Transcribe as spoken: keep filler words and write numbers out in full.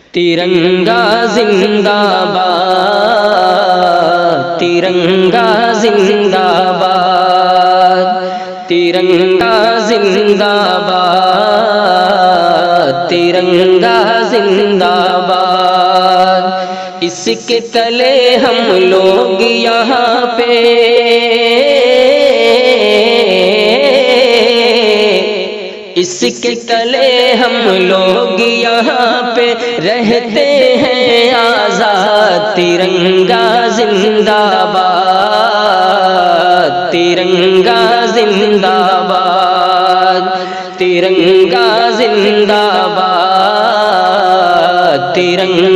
तिरंगा जिंदाबाद, तिरंगा जिंदाबाद, तिरंगा जिंदाबाद, तिरंगा जिंदाबाद। इसके तले हम लोग यहाँ पे इसके तले हम लोग यहाँ पे रहते हैं आजाद। तिरंगा जिंदाबाद, तिरंगा जिंदाबाद, तिरंगा जिंदाबाद, तिरंगा